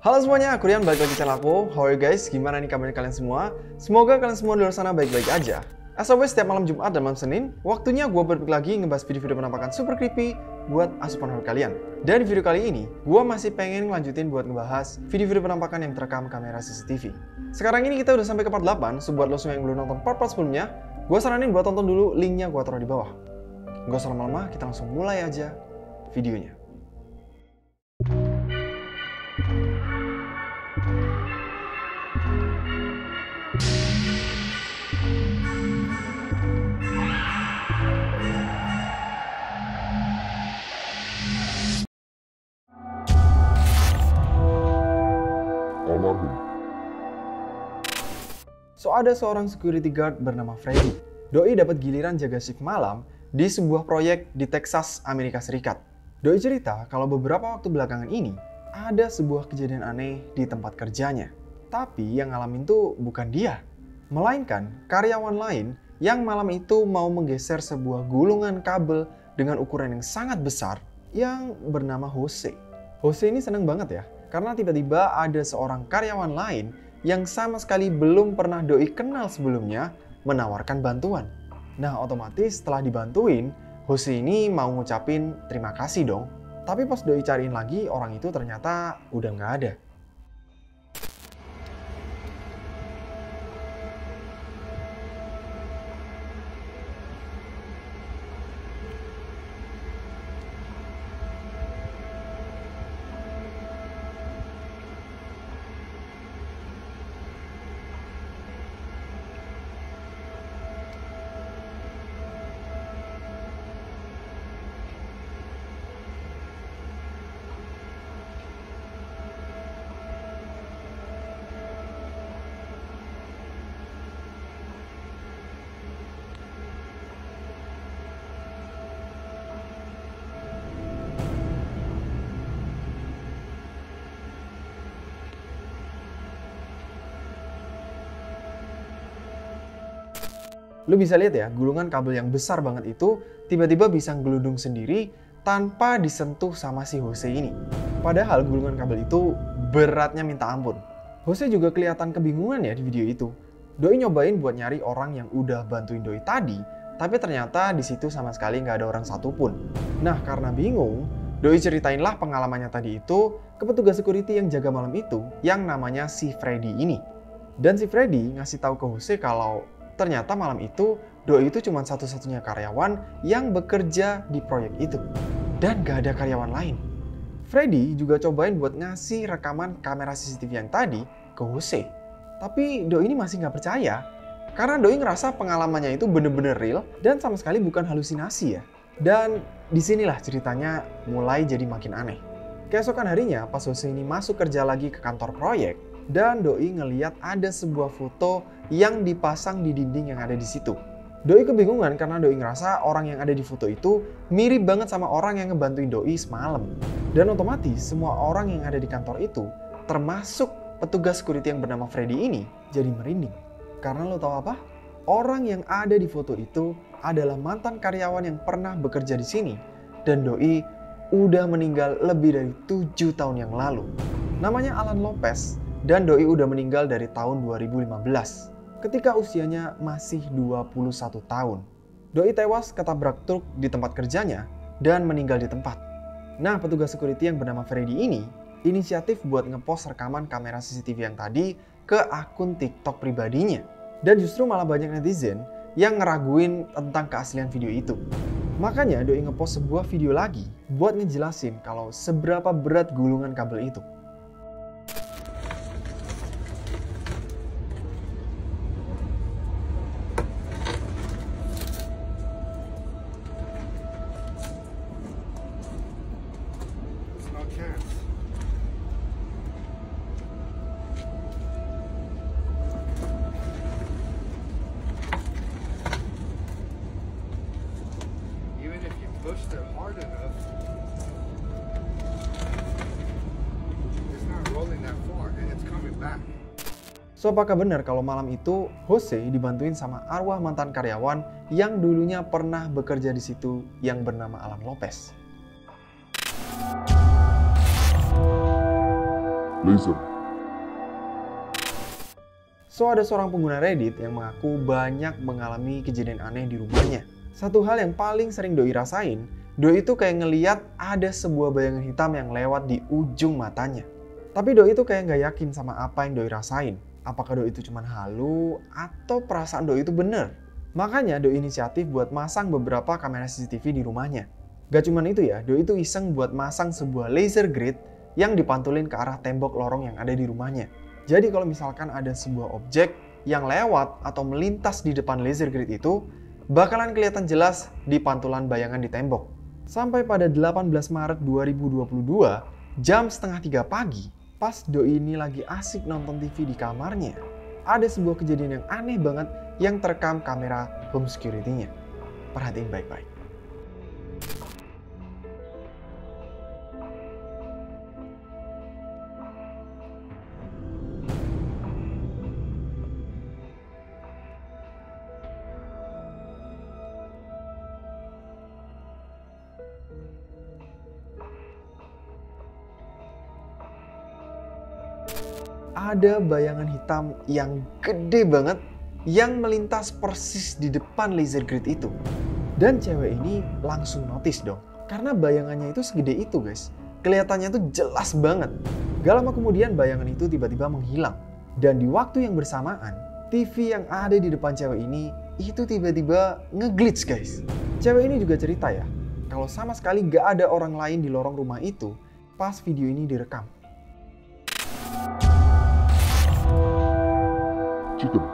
Halo semuanya, aku Rian, balik lagi di channel aku. How are you guys? Gimana nih kabarnya kalian semua? Semoga kalian semua di luar sana baik-baik aja. As always, setiap malam Jumat dan malam Senin, waktunya gue balik lagi ngebahas video-video penampakan super creepy buat asupan horor kalian. Dan di video kali ini, gue masih pengen ngelanjutin buat ngebahas video-video penampakan yang terekam kamera CCTV. Sekarang ini kita udah sampai ke part 8, so buat lo semua yang belum nonton part-part sebelumnya, gue saranin buat tonton dulu, linknya gue taruh di bawah. Gak usah lama-lama, kita langsung mulai aja videonya. So, ada seorang security guard bernama Freddy. Doi dapat giliran jaga shift malam di sebuah proyek di Texas, Amerika Serikat. Doi cerita kalau beberapa waktu belakangan ini ada sebuah kejadian aneh di tempat kerjanya. Tapi yang ngalamin tuh bukan dia, melainkan karyawan lain yang malam itu mau menggeser sebuah gulungan kabel dengan ukuran yang sangat besar yang bernama Jose. Jose ini seneng banget ya, karena tiba-tiba ada seorang karyawan lain yang sama sekali belum pernah Doi kenal sebelumnya menawarkan bantuan. Nah, otomatis setelah dibantuin, Jose ini mau ngucapin terima kasih dong. Tapi pas Doi cariin lagi, orang itu ternyata udah nggak ada. Lu bisa lihat ya, gulungan kabel yang besar banget itu tiba-tiba bisa ngeludung sendiri tanpa disentuh sama si Jose ini. Padahal gulungan kabel itu beratnya minta ampun. Jose juga kelihatan kebingungan ya di video itu. Doi nyobain buat nyari orang yang udah bantuin Doi tadi, tapi ternyata di situ sama sekali nggak ada orang satupun. Nah, karena bingung, Doi ceritainlah pengalamannya tadi itu ke petugas security yang jaga malam itu, yang namanya si Freddy ini. Dan si Freddy ngasih tahu ke Jose kalau ternyata malam itu Doi itu cuma satu-satunya karyawan yang bekerja di proyek itu. Dan gak ada karyawan lain. Freddy juga cobain buat ngasih rekaman kamera CCTV yang tadi ke Jose. Tapi Doi ini masih gak percaya. Karena Doi ngerasa pengalamannya itu bener-bener real dan sama sekali bukan halusinasi ya. Dan disinilah ceritanya mulai jadi makin aneh. Keesokan harinya pas Jose ini masuk kerja lagi ke kantor proyek, dan Doi ngeliat ada sebuah foto yang dipasang di dinding yang ada di situ. Doi kebingungan karena Doi ngerasa orang yang ada di foto itu mirip banget sama orang yang ngebantuin Doi semalam. Dan otomatis semua orang yang ada di kantor itu, termasuk petugas security yang bernama Freddy ini, jadi merinding. Karena lo tahu apa? Orang yang ada di foto itu adalah mantan karyawan yang pernah bekerja di sini. Dan Doi udah meninggal lebih dari 7 tahun yang lalu. Namanya Alan Lopez. Dan Doi udah meninggal dari tahun 2015 ketika usianya masih 21 tahun. Doi tewas ketabrak truk di tempat kerjanya dan meninggal di tempat. Nah, petugas security yang bernama Freddy ini inisiatif buat ngepost rekaman kamera CCTV yang tadi ke akun TikTok pribadinya. Dan justru malah banyak netizen yang ngeraguin tentang keaslian video itu. Makanya Doi ngepost sebuah video lagi buat ngejelasin kalau seberapa berat gulungan kabel itu. Pushed it hard enough. It's not rolling that far and it's coming back. So, apakah benar kalau malam itu Jose dibantuin sama arwah mantan karyawan yang dulunya pernah bekerja di situ yang bernama Alan Lopez? laser. So, ada seorang pengguna Reddit yang mengaku banyak mengalami kejadian aneh di rumahnya. Satu hal yang paling sering Doi rasain, Doi itu kayak ngeliat ada sebuah bayangan hitam yang lewat di ujung matanya. Tapi Doi itu kayak nggak yakin sama apa yang Doi rasain. Apakah Doi itu cuma halu atau perasaan Doi itu bener? Makanya Doi inisiatif buat masang beberapa kamera CCTV di rumahnya. Gak cuman itu ya, Doi itu iseng buat masang sebuah laser grid yang dipantulin ke arah tembok lorong yang ada di rumahnya. Jadi kalau misalkan ada sebuah objek yang lewat atau melintas di depan laser grid itu, bakalan kelihatan jelas di pantulan bayangan di tembok. Sampai pada 18 Maret 2022, jam setengah 3 pagi, pas Doi ini lagi asik nonton TV di kamarnya, ada sebuah kejadian yang aneh banget yang terekam kamera home security-nya. Perhatiin baik-baik. Ada bayangan hitam yang gede banget yang melintas persis di depan laser grid itu. Dan cewek ini langsung notice dong, karena bayangannya itu segede itu guys. Kelihatannya tuh jelas banget. Gak lama kemudian bayangan itu tiba-tiba menghilang. Dan di waktu yang bersamaan, TV yang ada di depan cewek ini itu tiba-tiba nge-glitch guys. Cewek ini juga cerita ya, kalau sama sekali gak ada orang lain di lorong rumah itu pas video ini direkam. Chicken.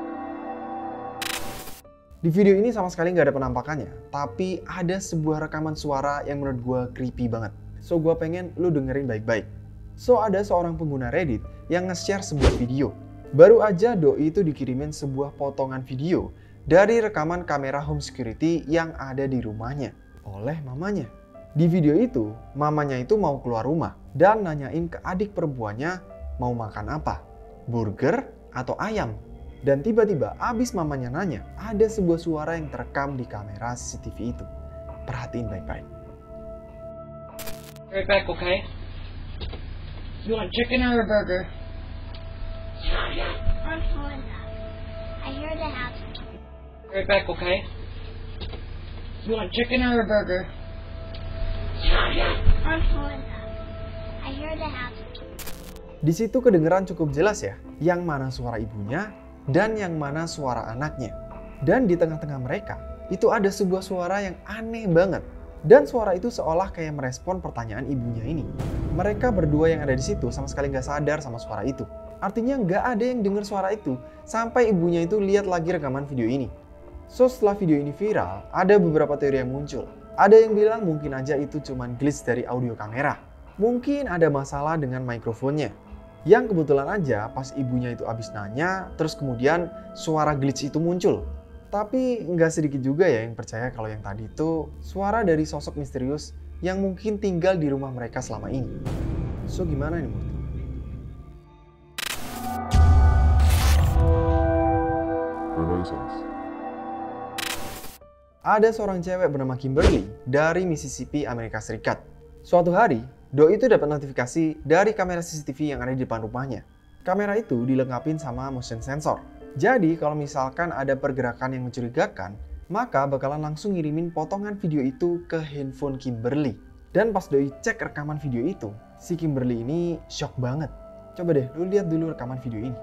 Di video ini sama sekali nggak ada penampakannya, tapi ada sebuah rekaman suara yang menurut gue creepy banget. So gue pengen lu dengerin baik-baik. So ada seorang pengguna Reddit yang nge-share sebuah video. Baru aja Doi itu dikirimin sebuah potongan video dari rekaman kamera home security yang ada di rumahnya oleh mamanya. Di video itu, mamanya itu mau keluar rumah dan nanyain ke adik perempuannya mau makan apa, burger atau ayam. Dan tiba-tiba abis mamanya nanya, ada sebuah suara yang terekam di kamera CCTV itu. Perhatiin baik-baik. Right back, okay? You want chicken or a burger? I'm calling back. I hear the house. Right back, okay? You want chicken or a burger? I'm calling back. I hear the house. Di situ kedengeran cukup jelas ya, yang mana suara ibunya dan yang mana suara anaknya. Dan di tengah-tengah mereka, itu ada sebuah suara yang aneh banget. Dan suara itu seolah kayak merespon pertanyaan ibunya ini. Mereka berdua yang ada di situ sama sekali nggak sadar sama suara itu. Artinya nggak ada yang dengar suara itu sampai ibunya itu lihat lagi rekaman video ini. So setelah video ini viral, ada beberapa teori yang muncul. Ada yang bilang mungkin aja itu cuman glitch dari audio kamera. Mungkin ada masalah dengan mikrofonnya. Yang kebetulan aja pas ibunya itu abis nanya, terus kemudian suara glitch itu muncul. Tapi nggak sedikit juga ya yang percaya kalau yang tadi itu suara dari sosok misterius yang mungkin tinggal di rumah mereka selama ini. So gimana nih Murti? Renaissance. Ada seorang cewek bernama Kimberly dari Mississippi, Amerika Serikat. Suatu hari, Doi itu dapat notifikasi dari kamera CCTV yang ada di depan rumahnya. Kamera itu dilengkapin sama motion sensor. Jadi kalau misalkan ada pergerakan yang mencurigakan, maka bakalan langsung ngirimin potongan video itu ke handphone Kimberly. Dan pas Doi cek rekaman video itu, si Kimberly ini shock banget. Coba deh lu lihat dulu rekaman video ini.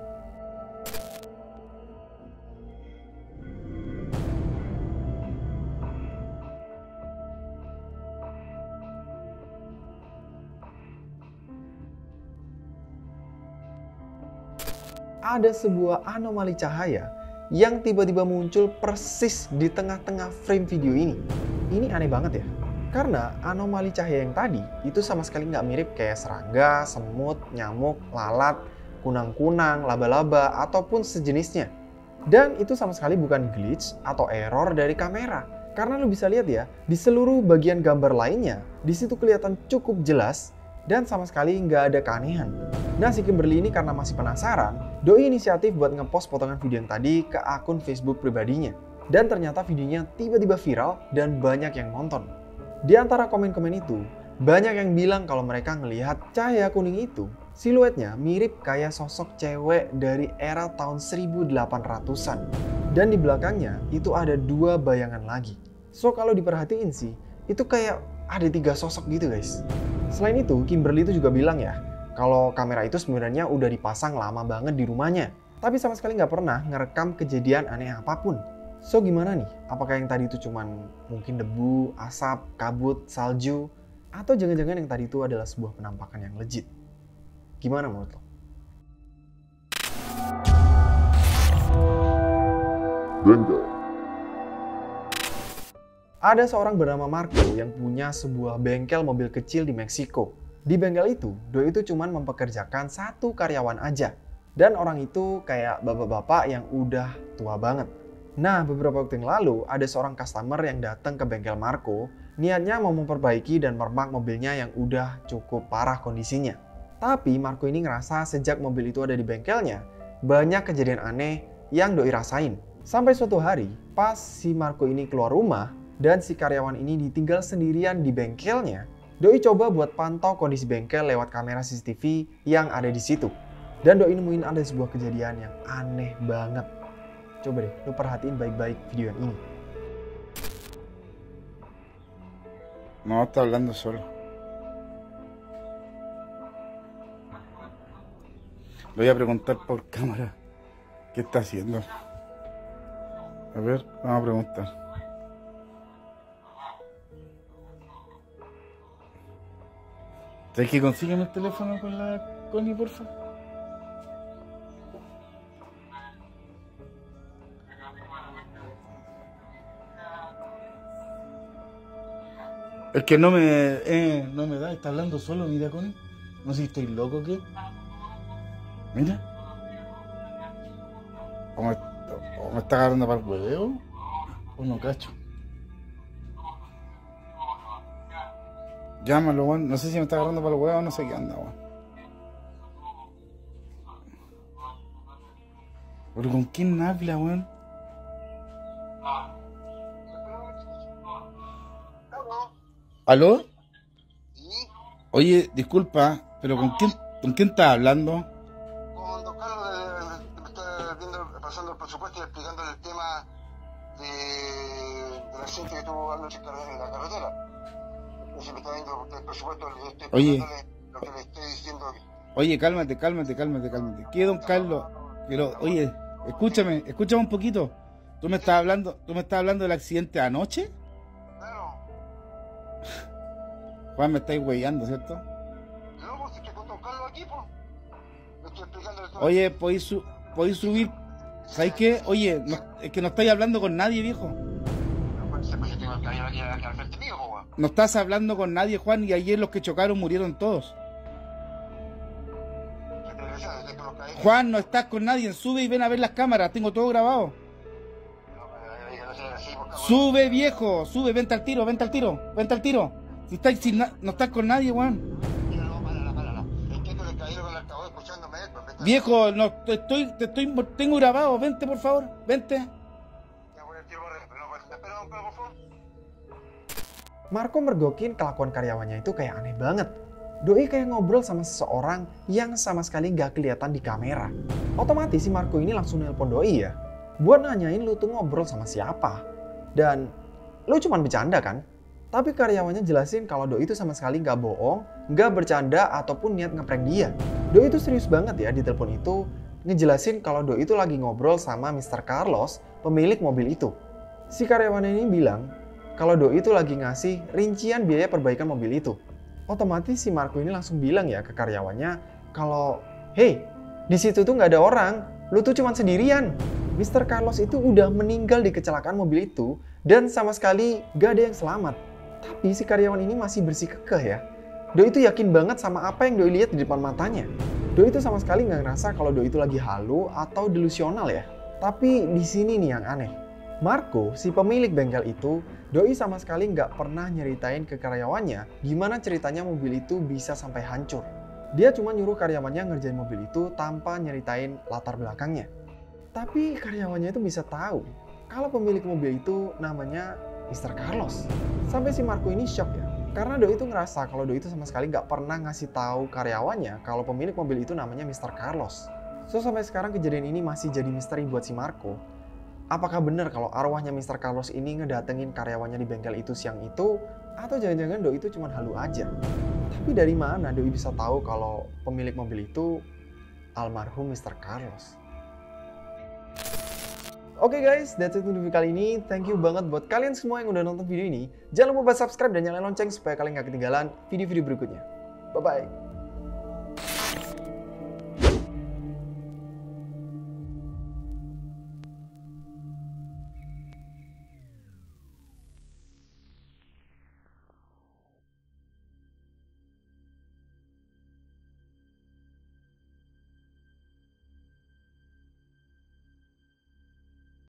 Ada sebuah anomali cahaya yang tiba-tiba muncul persis di tengah-tengah frame video ini. Ini aneh banget ya, karena anomali cahaya yang tadi itu sama sekali nggak mirip kayak serangga, semut, nyamuk, lalat, kunang-kunang, laba-laba, ataupun sejenisnya. Dan itu sama sekali bukan glitch atau error dari kamera. Karena lu bisa lihat ya, di seluruh bagian gambar lainnya, di situ kelihatan cukup jelas dan sama sekali nggak ada keanehan. Nah si Kimberly ini karena masih penasaran, Doi inisiatif buat ngepost potongan video yang tadi ke akun Facebook pribadinya. Dan ternyata videonya tiba-tiba viral dan banyak yang nonton. Di antara komen-komen itu, banyak yang bilang kalau mereka ngelihat cahaya kuning itu Siluetnya mirip kayak sosok cewek dari era tahun 1800-an. Dan di belakangnya itu ada 2 bayangan lagi. So kalau diperhatiin sih, itu kayak ada 3 sosok gitu guys. Selain itu, Kimberly itu juga bilang ya, kalau kamera itu sebenarnya udah dipasang lama banget di rumahnya. Tapi sama sekali nggak pernah ngerekam kejadian aneh apapun. So gimana nih? Apakah yang tadi itu cuman mungkin debu, asap, kabut, salju? Atau jangan-jangan yang tadi itu adalah sebuah penampakan yang legit? Gimana menurut lo? Bengkel. Ada seorang bernama Marco yang punya sebuah bengkel mobil kecil di Meksiko. Di bengkel itu, doi itu cuma mempekerjakan 1 karyawan aja. Dan orang itu kayak bapak-bapak yang udah tua banget. Nah, beberapa waktu yang lalu ada seorang customer yang datang ke bengkel Marco, niatnya mau memperbaiki dan meremak mobilnya yang udah cukup parah kondisinya. Tapi Marco ini ngerasa sejak mobil itu ada di bengkelnya, banyak kejadian aneh yang doi rasain. Sampai suatu hari, pas si Marco ini keluar rumah, dan si karyawan ini ditinggal sendirian di bengkelnya, doi coba buat pantau kondisi bengkel lewat kamera CCTV yang ada di situ. Dan doi nemuin ada sebuah kejadian yang aneh banget. Coba deh, lu perhatiin baik-baik video yang ini. No, está hablando solo. Le voy a preguntar por cámara qué está haciendo. A ver, vamos a preguntar. ¿Sabes que consígueme el teléfono con la Connie, porfa? Es que no me da, está hablando solo, mira, Connie. No sé si estoy loco o qué. Mira. O me está agarrando para el hueveo, o no cacho. Llámalo, weón. No sé si me está agarrando para el huevo o no sé qué anda, weón. Pero ¿con quién habla, weón? ¿Aló? Oye, disculpa, pero ¿con quién estás hablando? Con don Carlos, me está pasando el presupuesto y explicándole el tema del accidente que tuvo anoche en la carretera. Entonces me está viendo el presupuesto, le estoy explicándole lo que le estoy diciendo. Oye, cálmate. ¿Qué, don Carlos? Pero, oye, escúchame un poquito. ¿Tú me estás hablando del accidente de anoche? Claro. Juan, me estáis huellando, ¿cierto? No, pues estoy con don Carlos aquí, pues. Le estoy explicándole todo. Oye, ¿podéis subir? ¿Sabes qué? Oye, es que no estáis hablando con nadie, viejo. No, pues yo tengo que ir aquí al frente mío, pues, weón. No estás hablando con nadie, Juan, y ayer los que chocaron murieron todos. ¿Qué te decía? Desde que los caí. Juan, no estás con nadie, sube y ven a ver las cámaras, tengo todo grabado. No sé, así, por favor. Sube, viejo, sube, vente al tiro. Si no estás con nadie, Juan. Mira, no, párala. Entiendo que caí con el altavoz escuchándome, pues, vete. Viejo, no, tengo grabado, vente, por favor, vente. Ya voy al tiro, pero no, espera, don Carlos, por favor. Marco mergokin kelakuan karyawannya itu kayak aneh banget. Doi kayak ngobrol sama seseorang yang sama sekali nggak kelihatan di kamera. Otomatis si Marco ini langsung nelpon Doi ya, buat nanyain lu tuh ngobrol sama siapa. Dan lu cuman bercanda kan? Tapi karyawannya jelasin kalau Doi itu sama sekali nggak bohong, nggak bercanda ataupun niat ngeprank dia. Doi itu serius banget ya di telepon itu, ngejelasin kalau Doi itu lagi ngobrol sama Mr. Carlos, pemilik mobil itu. Si karyawan ini bilang kalau Doi itu lagi ngasih rincian biaya perbaikan mobil itu. Otomatis si Marco ini langsung bilang ya ke karyawannya kalau, "Hey, di situ tuh nggak ada orang, lu tuh cuma sendirian." Mr. Carlos itu udah meninggal di kecelakaan mobil itu dan sama sekali nggak ada yang selamat. Tapi si karyawan ini masih bersikukuh ya. Doi itu yakin banget sama apa yang Doi lihat di depan matanya. Doi itu sama sekali nggak ngerasa kalau Doi itu lagi halu atau delusional ya. Tapi di sini nih yang aneh. Marco, si pemilik bengkel itu, Doi sama sekali nggak pernah nyeritain ke karyawannya gimana ceritanya mobil itu bisa sampai hancur. Dia cuma nyuruh karyawannya ngerjain mobil itu tanpa nyeritain latar belakangnya. Tapi karyawannya itu bisa tahu kalau pemilik mobil itu namanya Mr. Carlos. Sampai si Marco ini shock ya. Karena Doi itu ngerasa kalau Doi itu sama sekali nggak pernah ngasih tahu karyawannya kalau pemilik mobil itu namanya Mr. Carlos. So sampai sekarang kejadian ini masih jadi misteri buat si Marco. Apakah benar kalau arwahnya Mr. Carlos ini ngedatengin karyawannya di bengkel itu siang itu? Atau jangan-jangan Doi itu cuma halu aja? Tapi dari mana Doi bisa tahu kalau pemilik mobil itu almarhum Mr. Carlos? Oke guys, that's it untuk video kali ini. Thank you banget buat kalian semua yang udah nonton video ini. Jangan lupa subscribe dan nyalain lonceng supaya kalian gak ketinggalan video-video berikutnya. Bye-bye.